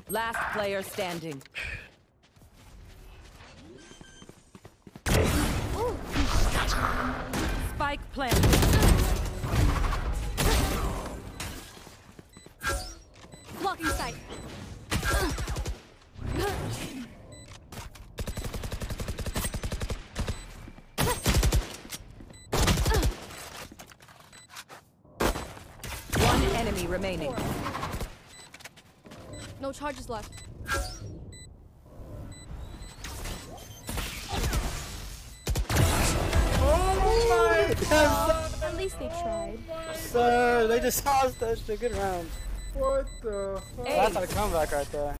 Last player standing. Spike planted. Blocking sight. One enemy remaining. No charges left. Oh my god! At least they tried. Sir, they just tossed that shit. Good round. What the fuck? That's a comeback right there.